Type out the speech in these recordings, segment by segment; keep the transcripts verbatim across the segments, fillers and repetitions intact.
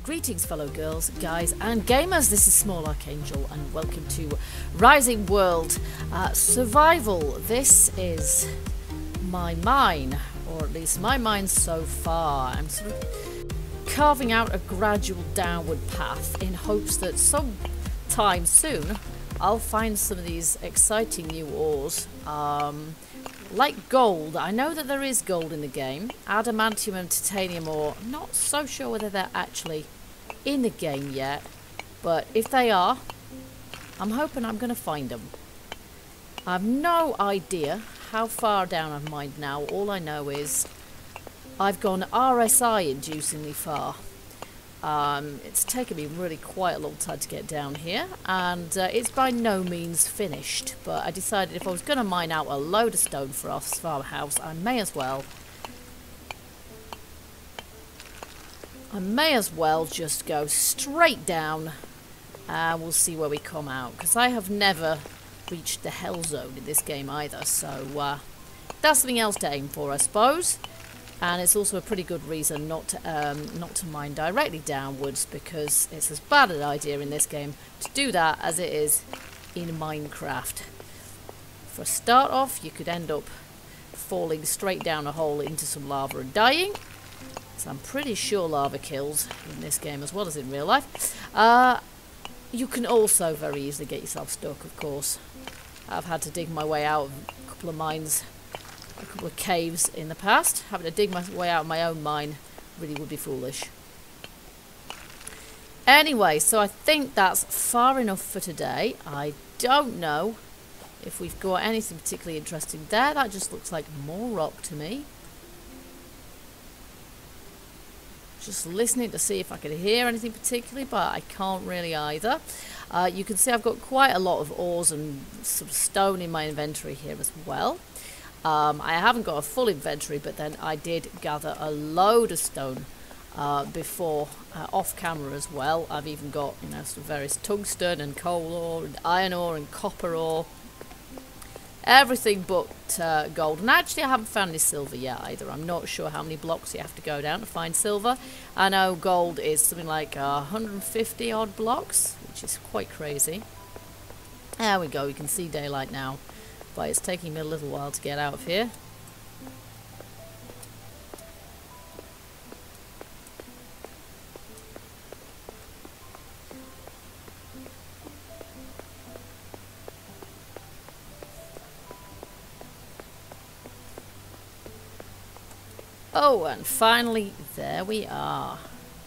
Greetings fellow girls, guys and gamers, this is Small Archangel and welcome to Rising World uh, Survival. This is my mine, or at least my mine so far. I'm sort of carving out a gradual downward path in hopes that sometime soon I'll find some of these exciting new ores. Um, like gold, I know that there is gold in the game. Adamantium and titanium ore, I'm not so sure whether they're actually in the game yet, but if they are, I'm hoping I'm going to find them. I have no idea how far down I've mined now. All I know is I've gone R S I inducingly far. Um, it's taken me really quite a long time to get down here, and uh, it's by no means finished, but I decided if I was going to mine out a load of stone for our farmhouse, I may as well I may as well just go straight down and we'll see where we come out, because I have never reached the hell zone in this game either, so uh, that's something else to aim for, I suppose. And it's also a pretty good reason not to, um, not to mine directly downwards, because it's as bad an idea in this game to do that as it is in Minecraft. For a start off, you could end up falling straight down a hole into some lava and dying. So I'm pretty sure lava kills in this game as well as in real life. Uh, you can also very easily get yourself stuck, of course. I've had to dig my way out of a couple of mines, a couple of caves in the past. Having to dig my way out of my own mine really would be foolish. Anyway, so I think that's far enough for today. I don't know if we've got anything particularly interesting there. That just looks like more rock to me. Just listening to see if I could hear anything particularly, but I can't really either. Uh, you can see I've got quite a lot of ores and some stone in my inventory here as well. Um, I haven't got a full inventory, but then I did gather a load of stone uh, before, uh, off camera as well. I've even got, you know, some various tungsten and coal ore and iron ore and copper ore. Everything but uh, gold. And actually I haven't found any silver yet either. I'm not sure how many blocks you have to go down to find silver. I know gold is something like uh, one hundred fifty odd blocks, which is quite crazy. There we go, you can see daylight now. But it's taking me a little while to get out of here. Oh, and finally, there we are.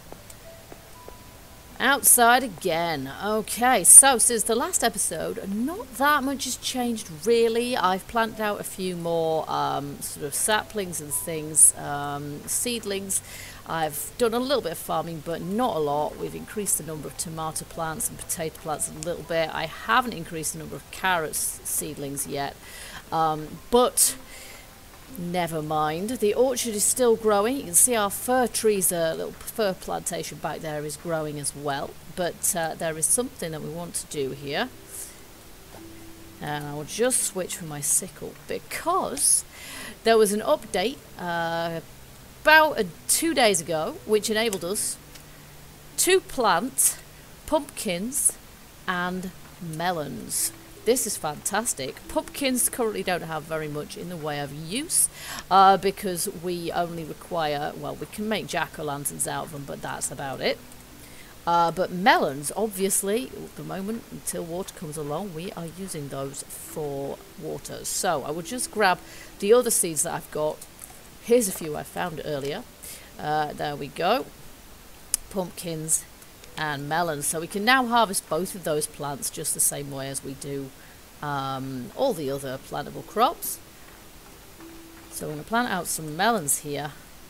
Outside again. Okay, so since the last episode, not that much has changed really. I've planted out a few more um, sort of saplings and things, um, seedlings. I've done a little bit of farming, but not a lot. We've increased the number of tomato plants and potato plants a little bit. I haven't increased the number of carrots seedlings yet, um, but never mind. The orchard is still growing. You can see our fir trees, a little fir plantation back there is growing as well. But uh, there is something that we want to do here. And I will just switch from my sickle because there was an update uh, about uh, two days ago which enabled us to plant pumpkins and melons. This is fantastic. Pumpkins currently don't have very much in the way of use uh, because we only require, well, we can make jack-o'-lanterns out of them, but that's about it. Uh, but melons, obviously, at the moment, until water comes along, we are using those for water. So I will just grab the other seeds that I've got. Here's a few I found earlier. Uh, there we go. Pumpkins and melons. So we can now harvest both of those plants just the same way as we do um, all the other plantable crops. So we're going to plant out some melons here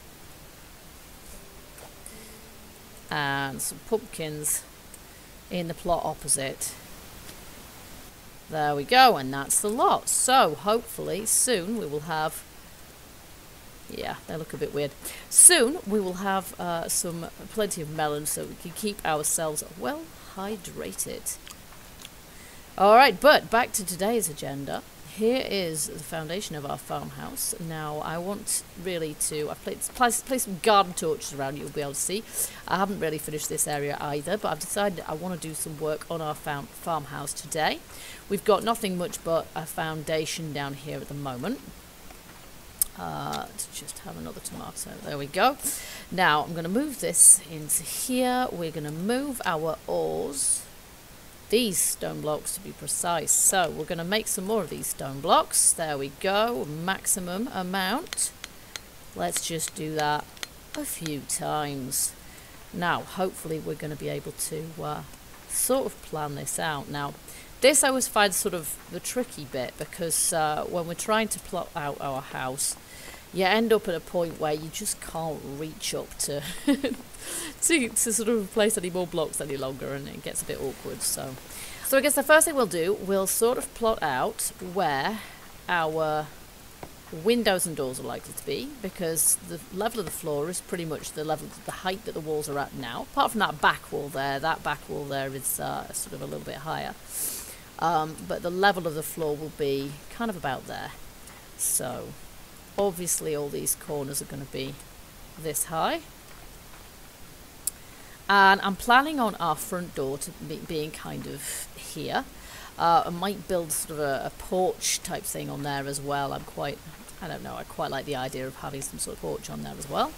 and some pumpkins in the plot opposite. There we go, and that's the lot. So hopefully soon we will have, yeah, they look a bit weird. Soon we will have uh, some plenty of melons so we can keep ourselves well hydrated. Alright, but back to today's agenda. here is the foundation of our farmhouse. Now I want really to, I've placed, placed, placed some garden torches around, you'll be able to see. I haven't really finished this area either, but I've decided I want to do some work on our farm, farmhouse today. We've got nothing much but a foundation down here at the moment. Uh, let's just have another tomato. There we go. Now I'm going to move this into here. We're going to move our ores, these stone blocks to be precise. So we're going to make some more of these stone blocks. There we go. Maximum amount. Let's just do that a few times. Now hopefully we're going to be able to uh, sort of plan this out. Now this I always find sort of the tricky bit, because uh, when we're trying to plot out our house, you end up at a point where you just can't reach up to to, to sort of place any more blocks any longer, and it gets a bit awkward. So, so I guess the first thing we'll do, we'll sort of plot out where our windows and doors are likely to be, because the level of the floor is pretty much the level, the height that the walls are at now. Apart from that back wall there, that back wall there is uh, sort of a little bit higher. Um, but the level of the floor will be kind of about there. So obviously all these corners are going to be this high. And I'm planning on our front door to be being kind of here. Uh, I might build sort of a, a porch type thing on there as well. I'm quite, I don't know, I quite like the idea of having some sort of porch on there as well.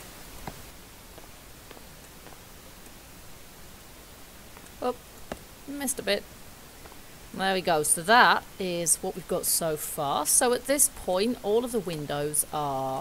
Oh, missed a bit. There we go. So that is what we've got so far. So at this point, all of the windows are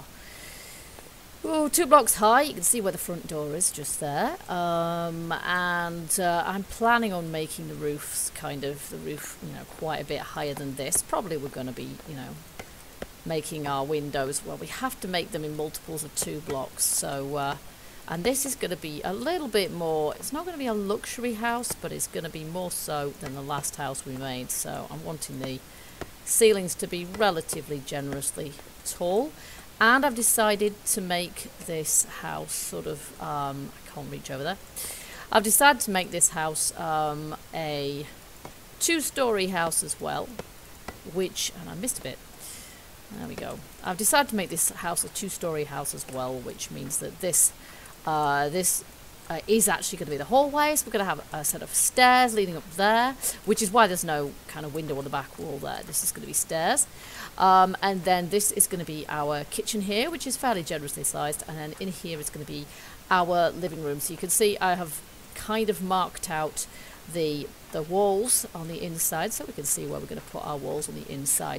oh, two blocks high. You can see where the front door is just there. Um, and uh, I'm planning on making the roofs kind of, the roof, you know, quite a bit higher than this. Probably we're going to be, you know, making our windows, well, we have to make them in multiples of two blocks. So, uh, and this is going to be a little bit more, it's not going to be a luxury house, but it's going to be more so than the last house we made. So I'm wanting the ceilings to be relatively generously tall. And I've decided to make this house sort of, um, I can't reach over there. I've decided to make this house um, a two-storey house as well, which, and I missed a bit. There we go. I've decided to make this house a two-storey house as well, which means that this Uh, this uh, is actually going to be the hallway, so we're going to have a set of stairs leading up there, which is why there's no kind of window on the back wall there. This is going to be stairs. Um, and then this is going to be our kitchen here, which is fairly generously sized, and then in here is going to be our living room. So you can see I have kind of marked out the, the walls on the inside, so we can see where we're going to put our walls on the inside.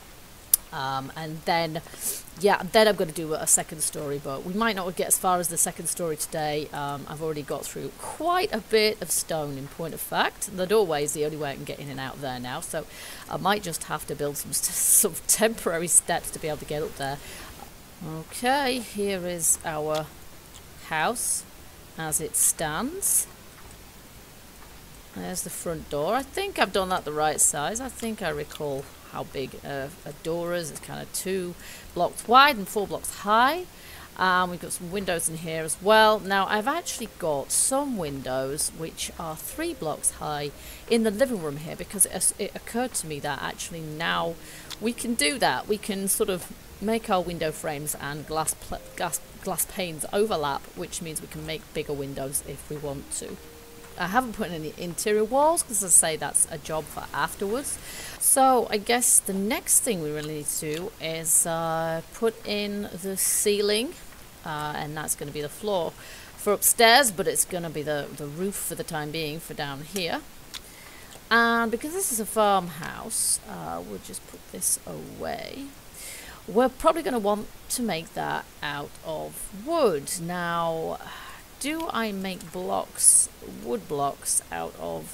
Um, and then, yeah, then I'm going to do a second story, but we might not get as far as the second story today. Um, I've already got through quite a bit of stone, in point of fact. The doorway is the only way I can get in and out there now, so I might just have to build some sort of temporary steps to be able to get up there. Okay, here is our house as it stands. There's the front door. I think I've done that the right size. I think I recall how big uh, a door is. It's kind of two blocks wide and four blocks high. Um, we've got some windows in here as well. Now I've actually got some windows which are three blocks high in the living room here, because it, it occurred to me that actually now we can do that. We can sort of make our window frames and glass, glass, glass panes overlap, which means we can make bigger windows if we want to. I haven't put in any interior walls, because as I say, that's a job for afterwards. So I guess the next thing we really need to do is uh, put in the ceiling, uh, and that's going to be the floor for upstairs, but it's going to be the, the roof for the time being for down here. And because this is a farmhouse, uh, we'll just put this away. We're probably going to want to make that out of wood. Now, do I make blocks, wood blocks, out of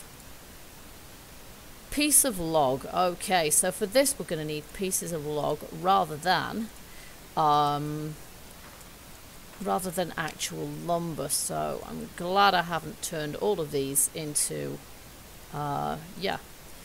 piece of log? Okay, so for this we're going to need pieces of log rather than um, rather than actual lumber. So I'm glad I haven't turned all of these into uh, yeah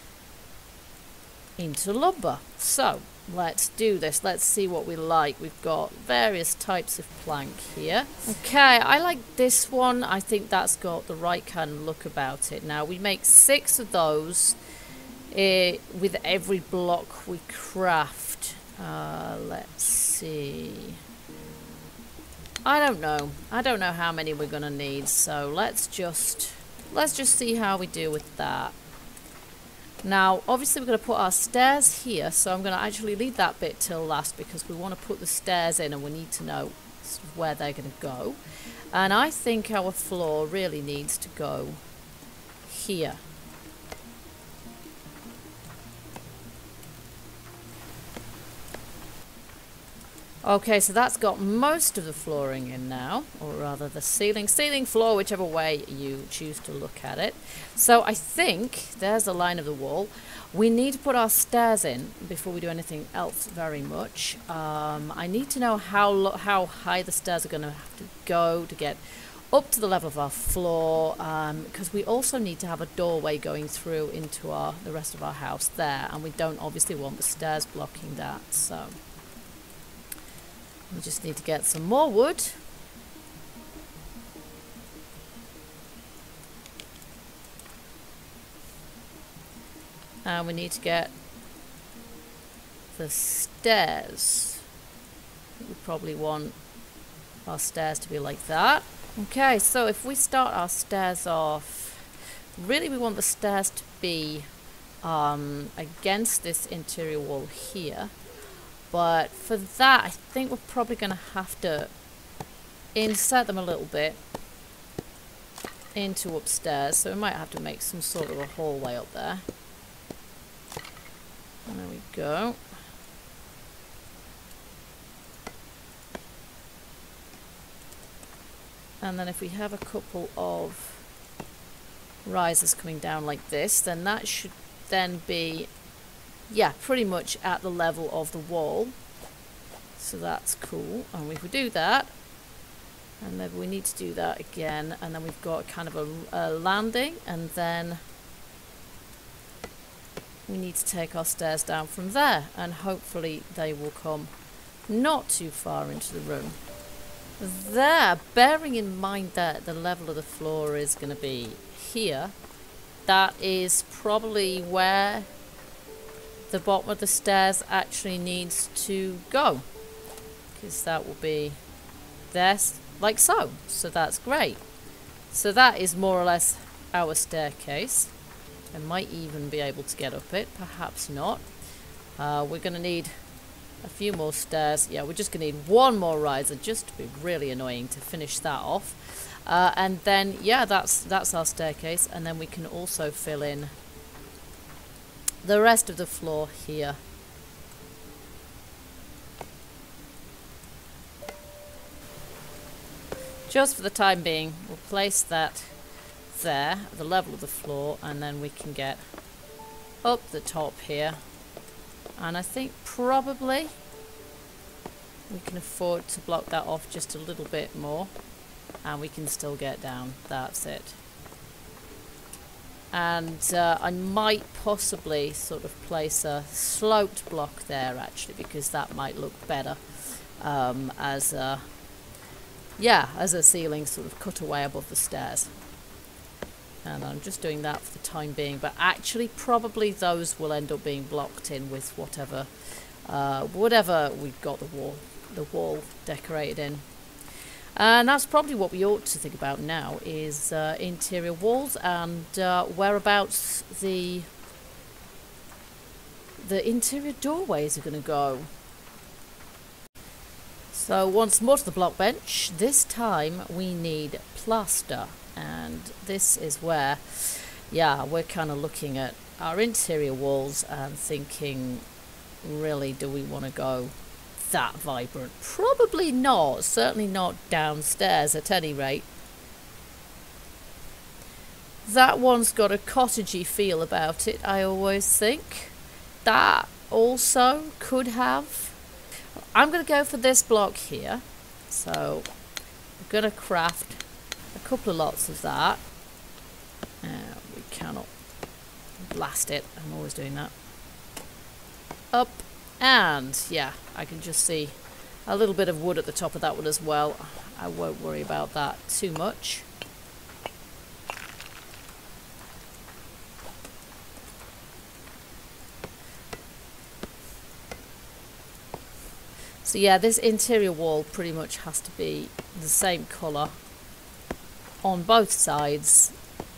into lumber. So let's do this. Let's see what we like. We've got various types of plank here. Okay, I like this one. I think that's got the right kind of look about it. Now we make six of those it, with every block we craft. Uh, let's see. I don't know. I don't know how many we're gonna need, so let's just let's just see how we do with that. Now, obviously we're going to put our stairs here, so I'm going to actually leave that bit till last because we want to put the stairs in and we need to know sort of where they're going to go. And I think our floor really needs to go here. Okay, so that's got most of the flooring in now, or rather the ceiling, ceiling, floor, whichever way you choose to look at it. So I think there's the line of the wall. We need to put our stairs in before we do anything else very much. Um, I need to know how lo how high the stairs are going to have to go to get up to the level of our floor, because um, we also need to have a doorway going through into our the rest of our house there, and we don't obviously want the stairs blocking that, so we just need to get some more wood. And we need to get the stairs. We probably want our stairs to be like that. Okay, so if we start our stairs off, really we want the stairs to be um, against this interior wall here. But for that, I think we're probably going to have to insert them a little bit into upstairs. So we might have to make some sort of a hallway up there. And there we go. And then if we have a couple of risers coming down like this, then that should then be, yeah, pretty much at the level of the wall. So that's cool. And if we do that, and maybe we need to do that again, and then we've got kind of a, a landing, and then we need to take our stairs down from there, and hopefully they will come not too far into the room. There, bearing in mind that the level of the floor is going to be here, that is probably where the bottom of the stairs actually needs to go, because that will be there like so. So that's great. So that is more or less our staircase. I might even be able to get up it, perhaps not. Uh, we're going to need a few more stairs. Yeah, we're just going to need one more riser just to be really annoying to finish that off. Uh, and then, yeah, that's that's our staircase. And then we can also fill in the rest of the floor here. Just for the time being, we'll place that there at the level of the floor, and then we can get up the top here. And I think probably we can afford to block that off just a little bit more, and we can still get down. That's it. And uh, I might possibly sort of place a sloped block there actually, because that might look better um, as a, yeah, as a ceiling sort of cut away above the stairs. And I'm just doing that for the time being, but actually probably those will end up being blocked in with whatever uh, whatever we've got the wall the wall decorated in. And that's probably what we ought to think about now, is uh, interior walls and uh, whereabouts the the interior doorways are going to go. So once more to the block bench. This time we need plaster. And this is where, yeah, we're kind of looking at our interior walls and thinking, really, do we want to go that vibrant? Probably not. Certainly not downstairs, at any rate. That one's got a cottagey feel about it, I always think. That also could have. I'm going to go for this block here. So I'm going to craft a couple of lots of that. Uh, we cannot blast it. I'm always doing that. Up. And yeah, I can just see a little bit of wood at the top of that one as well. I won't worry about that too much. So yeah, this interior wall pretty much has to be the same colour on both sides.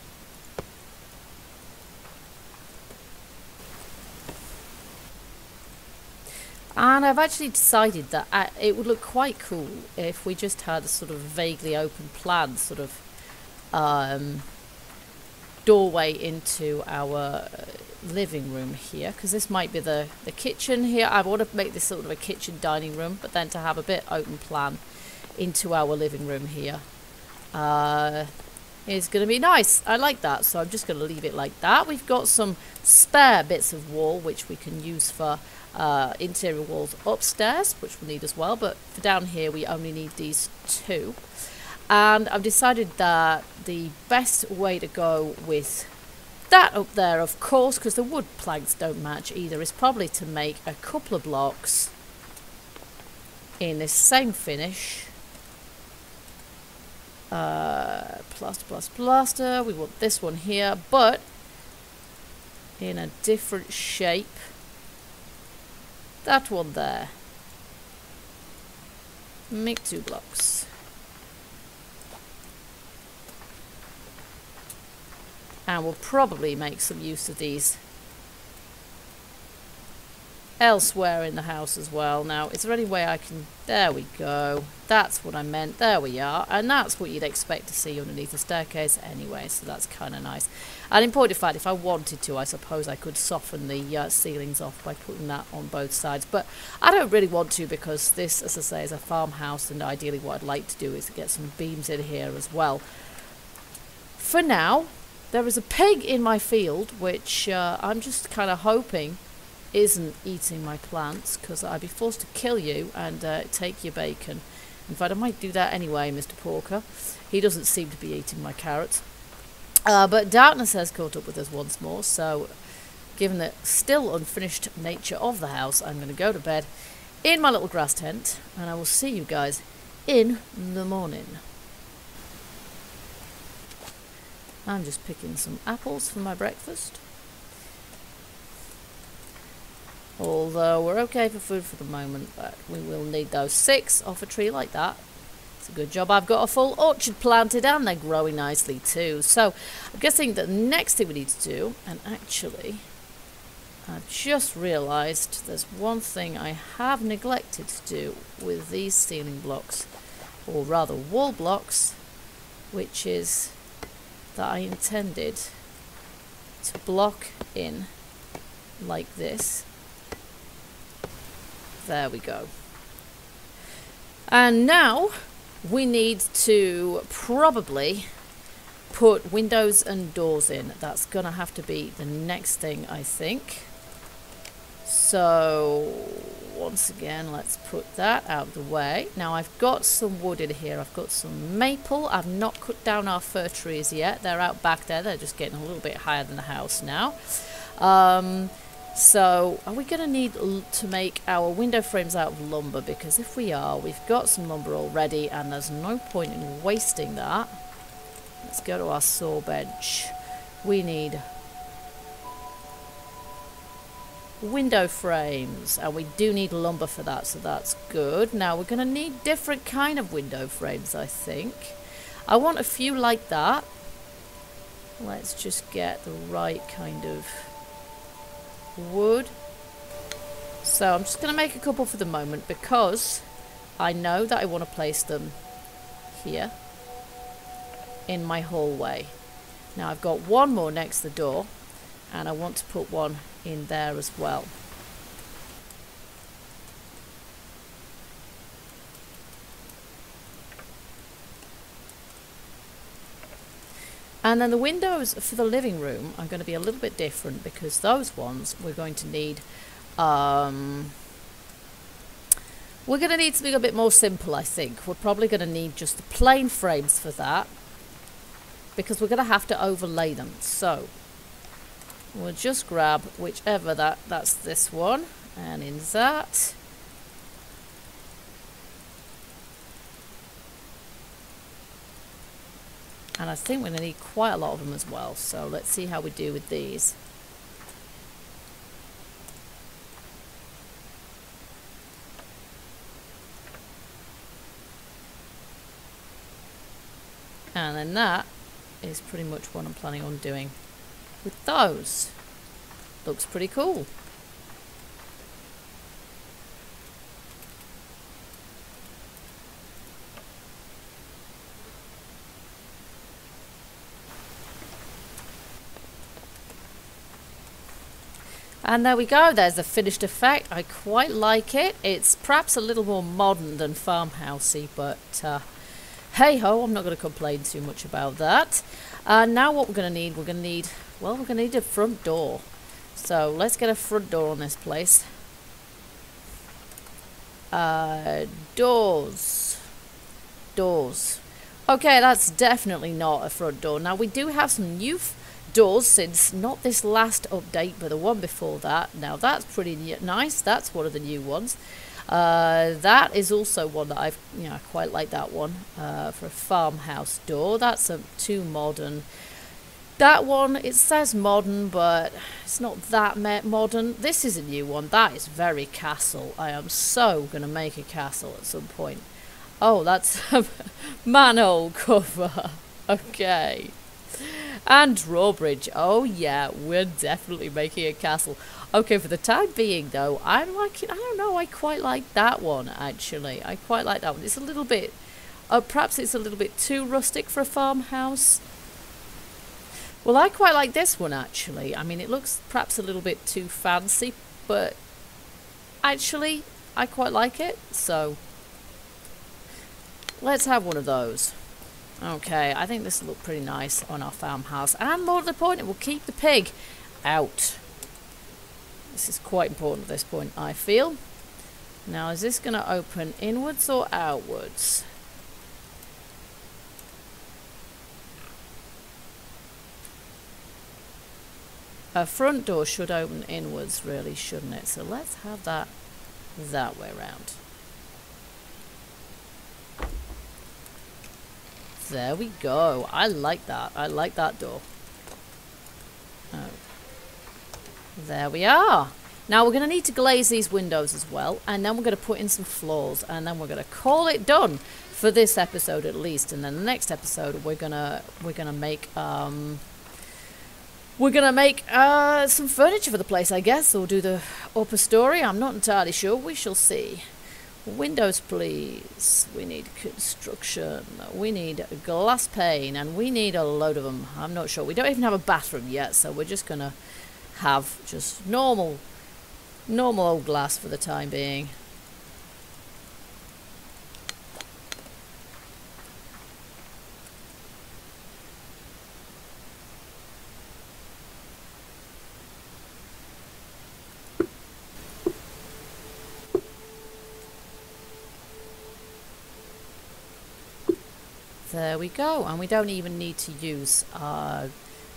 And I've actually decided that I, it would look quite cool if we just had a sort of vaguely open plan, sort of um, doorway into our living room here, because this might be the, the kitchen here. I want to make this sort of a kitchen dining room, but then to have a bit open plan into our living room here uh, is going to be nice. I like that, so I'm just going to leave it like that. We've got some spare bits of wall which we can use for uh, interior walls upstairs, which we'll need as well, but for down here we only need these two. And I've decided that the best way to go with that up there, of course, because the wood planks don't match either, is probably to make a couple of blocks in this same finish. Uh, plaster, plaster, plaster. We want this one here, but in a different shape. That one there. Make two blocks. And we'll probably make some use of these elsewhere in the house as well. Now, is there any way I can... There we go. That's what I meant. There we are. And that's what you'd expect to see underneath the staircase anyway, so that's kind of nice. And in point of fact, if I wanted to, I suppose I could soften the uh, ceilings off by putting that on both sides. But I don't really want to, because this, as I say, is a farmhouse, and ideally what I'd like to do is to get some beams in here as well. For now, there is a pig in my field, which uh, I'm just kind of hoping isn't eating my plants, because I'd be forced to kill you and uh, take your bacon. In fact, I might do that anyway, Mister Porker. He doesn't seem to be eating my carrots. Uh, but darkness has caught up with us once more, so given the still unfinished nature of the house, I'm going to go to bed in my little grass tent, and I will see you guys in the morning. I'm just picking some apples for my breakfast. Although we're okay for food for the moment, but we will need those six off a tree like that. It's a good job I've got a full orchard planted, and they're growing nicely too. So I'm guessing that the next thing we need to do, and actually I've just realised there's one thing I have neglected to do with these ceiling blocks, or rather wall blocks, which is that I intended to block in like this. There we go. And now we need to probably put windows and doors in. That's gonna have to be the next thing, I think. So once again, let's put that out of the way. Now I've got some wood in here. I've got some maple. I've not cut down our fir trees yet. They're out back there. They're just getting a little bit higher than the house now. Um, So, are we going to need l to make our window frames out of lumber? Because if we are, we've got some lumber already, and there's no point in wasting that. Let's go to our saw bench. We need window frames, and we do need lumber for that, so that's good. Now, we're going to need different kind of window frames, I think. I want a few like that. Let's just get the right kind of wood. So I'm just going to make a couple for the moment, because I know that I want to place them here in my hallway. Now I've got one more next to the door, and I want to put one in there as well. And then the windows for the living room are going to be a little bit different, because those ones we're going to need, um, we're going to need something a bit more simple, I think. We're probably going to need just the plain frames for that, because we're going to have to overlay them. So we'll just grab whichever, that, that's this one, and in that. And I think we're going to need quite a lot of them as well. So let's see how we do with these. And then that is pretty much what I'm planning on doing with those. Looks pretty cool. And there we go, there's the finished effect. I quite like it. It's perhaps a little more modern than farmhousey, but uh, hey ho, I'm not going to complain too much about that. Uh, now what we're going to need, we're going to need, well, we're going to need a front door. So let's get a front door on this place. Uh, doors. Doors. Okay, that's definitely not a front door. Now we do have some new doors since not this last update but the one before that. Now that's pretty nice. That's one of the new ones. Uh, that is also one that I've, you know, I quite like that one uh, for a farmhouse door. That's a too modern. That one, it says modern, but it's not that modern. This is a new one. That is very castle. I am so gonna make a castle at some point. Oh, that's a manhole cover. Okay. And drawbridge. Oh yeah, we're definitely making a castle. Okay, for the time being though, I'm liking, I don't know, I quite like that one actually. I quite like that one. It's a little bit, uh, perhaps it's a little bit too rustic for a farmhouse. Well, I quite like this one actually. I mean, it looks perhaps a little bit too fancy, but actually, I quite like it. So, let's have one of those. Okay, I think this will look pretty nice on our farmhouse. And more to the point, it will keep the pig out. This is quite important at this point, I feel. Now, is this going to open inwards or outwards? A front door should open inwards, really, shouldn't it? So let's have that that way around. There we go. I like that. I like that door. Oh. There we are. Now we're going to need to glaze these windows as well, and then we're going to put in some floors, and then we're going to call it done for this episode at least. And then the next episode we're gonna we're gonna make um we're gonna make uh some furniture for the place, I guess, or do the upper story. I'm not entirely sure. We shall see. Windows, please. We need construction. We need glass pane, and we need a load of them. I'm not sure. We don't even have a bathroom yet, so we're just gonna have just normal, normal old glass for the time being. There we go, and we don't even need to use uh,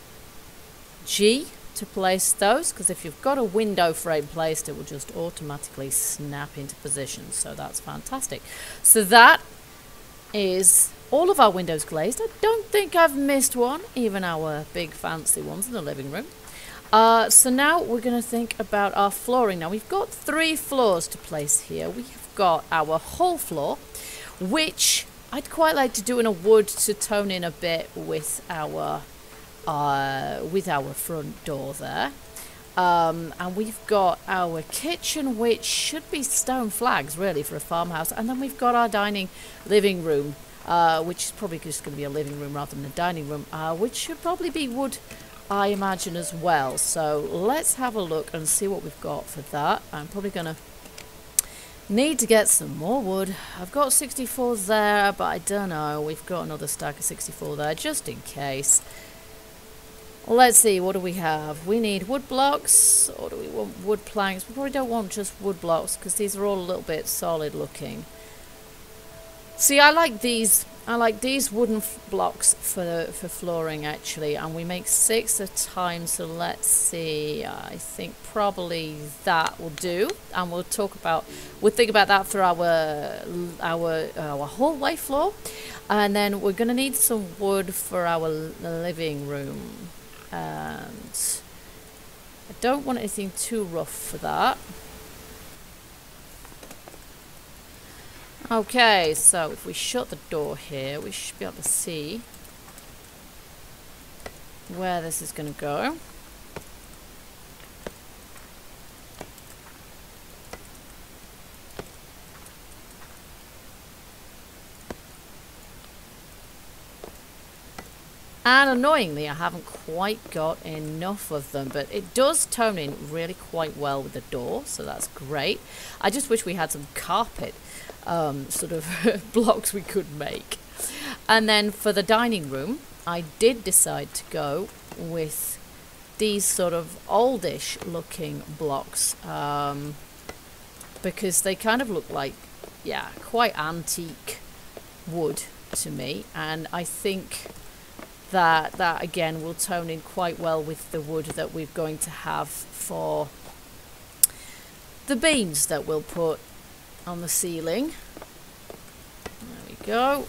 G to place those, because if you've got a window frame placed, it will just automatically snap into position, so that's fantastic. So that is all of our windows glazed. I don't think I've missed one, even our big fancy ones in the living room. Uh, so now we're going to think about our flooring. Now we've got three floors to place here. We have got our whole floor, which I'd quite like to do in a wood to tone in a bit with our uh, with our front door there. Um, and we've got our kitchen, which should be stone flags really for a farmhouse. And then we've got our dining living room, uh, which is probably just going to be a living room rather than a dining room, uh, which should probably be wood, I imagine, as well. So let's have a look and see what we've got for that. I'm probably going to need to get some more wood. I've got sixty-four there, but I don't know. We've got another stack of sixty-four there, just in case. Let's see, what do we have? We need wood blocks, or do we want wood planks? We probably don't want just wood blocks, because these are all a little bit solid looking. See, I like these. I like these wooden f blocks for for flooring actually, and we make six at a time. So let's see. I think probably that will do, and we'll talk about. We'll think about that for our our our hallway floor, and then we're gonna need some wood for our living room, and I don't want anything too rough for that. Okay, so if we shut the door here, we should be able to see where this is going to go. And annoyingly, I haven't quite got enough of them, but it does tone in really quite well with the door, so that's great. I just wish we had some carpet um, sort of blocks we could make. And then for the dining room, I did decide to go with these sort of oldish looking blocks um, because they kind of look like, yeah, quite antique wood to me, and I think that that again will tone in quite well with the wood that we're going to have for the beams that we'll put on the ceiling. There we go.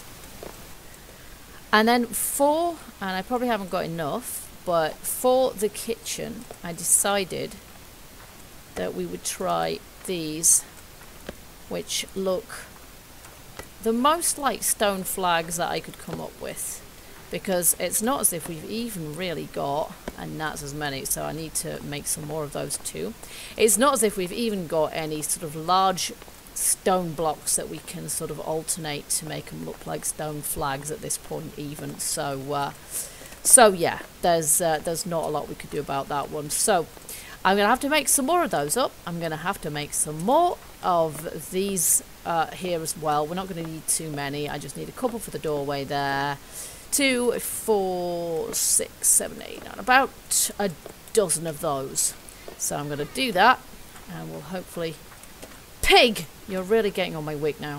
And then for, and I probably haven't got enough, but for the kitchen I decided that we would try these, which look the most like stone flags that I could come up with. Because it's not as if we've even really got, and that's as many, so I need to make some more of those too. It's not as if we've even got any sort of large stone blocks that we can sort of alternate to make them look like stone flags at this point even. So, uh, so yeah, there's uh, there's not a lot we could do about that one. So I'm going to have to make some more of those up. I'm going to have to make some more of these uh, here as well. We're not going to need too many. I just need a couple for the doorway there. Two, four, six, seven, eight, nine, about a dozen of those. So I'm going to do that, and we'll hopefully... Pig! You're really getting on my wick now.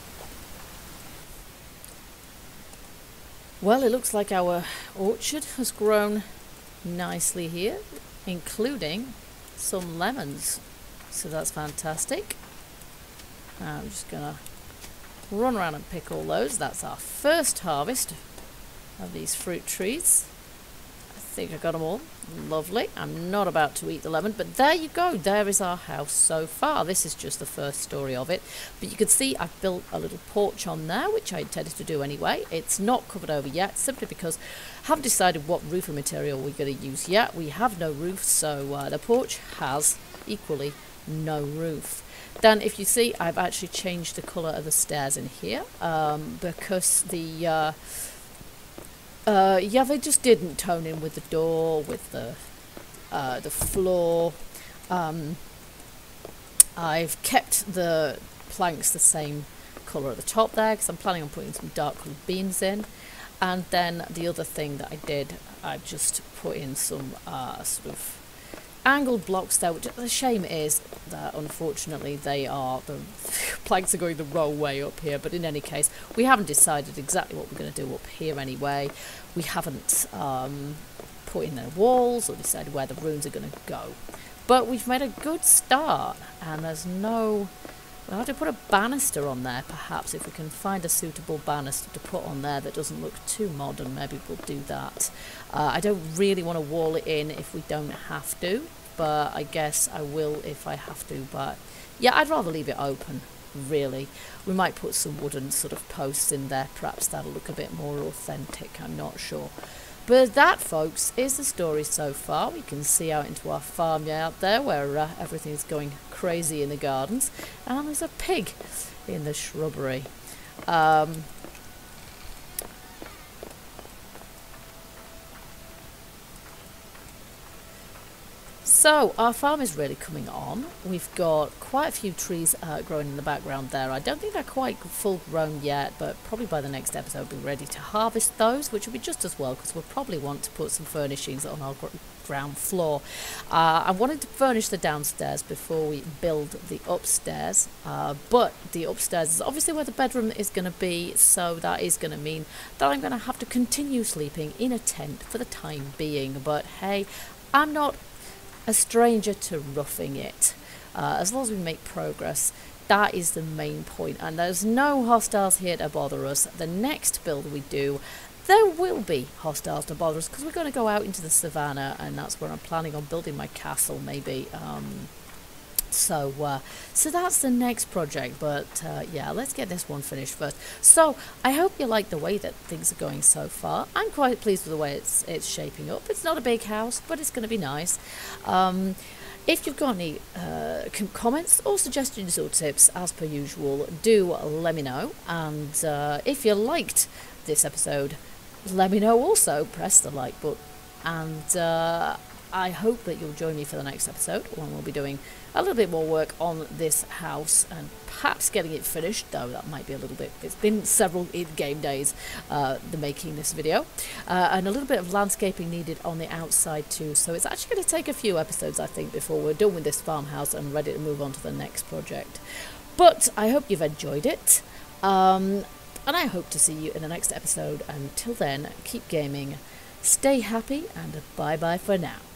Well, it looks like our orchard has grown nicely here, including some lemons. So that's fantastic. I'm just going to run around and pick all those. That's our first harvest of these fruit trees. I think I got them all. Lovely. I'm not about to eat the lemon, but there you go. There is our house so far. This is just the first story of it, but you can see I've built a little porch on there, which I intended to do anyway. It's not covered over yet, simply because I haven't decided what roofing material we're going to use yet. We have no roof, so uh, the porch has equally no roof. Then if you see, I've actually changed the colour of the stairs in here um, because the uh, Uh, yeah, they just didn't tone in with the door, with the uh, the floor. Um, I've kept the planks the same colour at the top there because I'm planning on putting some dark coloured beams in. And then the other thing that I did, I've just put in some uh, sort of angled blocks there, which the shame is that unfortunately they are, the planks are going the wrong way up here, but in any case we haven't decided exactly what we're going to do up here anyway. We haven't um, put in their walls or decided where the rooms are going to go, but we've made a good start, and there's no, we'll have to put a banister on there perhaps. If we can find a suitable banister to put on there that doesn't look too modern, maybe we'll do that. uh, I don't really want to wall it in if we don't have to, but I guess I will if I have to. But yeah, I'd rather leave it open, really. We might put some wooden sort of posts in there, perhaps that'll look a bit more authentic, I'm not sure. But that, folks, is the story so far. We can see out into our farmyard there where uh, everything's going crazy in the gardens, and there's a pig in the shrubbery. Um, So our farm is really coming on. We've got quite a few trees uh, growing in the background there. I don't think they're quite full grown yet, but probably by the next episode we'll be ready to harvest those, which will be just as well because we'll probably want to put some furnishings on our gr ground floor. Uh, I wanted to furnish the downstairs before we build the upstairs, uh, but the upstairs is obviously where the bedroom is going to be, so that is going to mean that I'm going to have to continue sleeping in a tent for the time being. But hey, I'm not a stranger to roughing it. Uh, as long as we make progress, that is the main point, and there's no hostiles here to bother us. The next build we do, there will be hostiles to bother us because we're going to go out into the savannah, and that's where I'm planning on building my castle, maybe um, So, uh, so that's the next project, but uh, yeah, let's get this one finished first. So, I hope you like the way that things are going so far. I'm quite pleased with the way it's it's shaping up. It's not a big house, but it's going to be nice. Um, if you've got any uh, com comments or suggestions or tips, as per usual, do let me know. And uh, if you liked this episode, let me know also. Press the like button. And uh, I hope that you'll join me for the next episode when we'll be doing a little bit more work on this house and perhaps getting it finished, though that might be a little bit, it's been several game days uh, the making this video, uh, and a little bit of landscaping needed on the outside too, so it's actually going to take a few episodes I think before we're done with this farmhouse and ready to move on to the next project. But I hope you've enjoyed it, um, and I hope to see you in the next episode. Until then, keep gaming, stay happy, and bye bye for now.